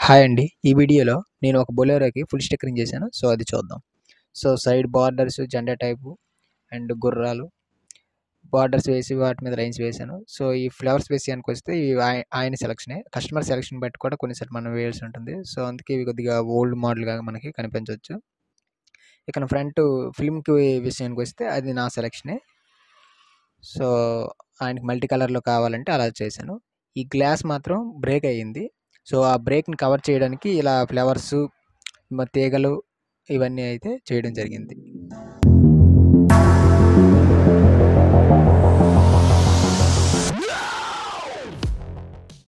Hi అండి. ఈ వీడియోలో నేను ఒక బొలెరోకి ఫుల్ స్టిక్కరింగ్ చేశాను. సో, అది చూద్దాం. సో, సైడ్ బార్డర్స్ జెండా టైపు అండ్ గుర్రాలు బార్డర్స్ వేసి వాటి మీద లైన్స్ వేశాను. సో, ఈ ఫ్లవర్స్ విషయానికొస్తే ఇవి ఆయన సెలక్షనే. కస్టమర్ సెలక్షన్ బట్టి కూడా కొన్నిసార్లు మనం వేయాల్సి ఉంటుంది. సో, అందుకే ఇవి కొద్దిగా ఓల్డ్ మోడల్‌గా మనకి కనిపించొచ్చు. ఇక ఫ్రంట్ ఫిల్మ్‌కి విషయానికొస్తే అది నా సెలక్షనే. సో, ఆయనకి మల్టీ కలర్‌లో కావాలంటే అలా చేశాను. ఈ గ్లాస్ మాత్రం బ్రేక్ అయ్యింది. సో, ఆ బ్రేక్‌ని కవర్ చేయడానికి ఇలా ఫ్లవర్సు, తీగలు ఇవన్నీ అయితే చేయడం జరిగింది.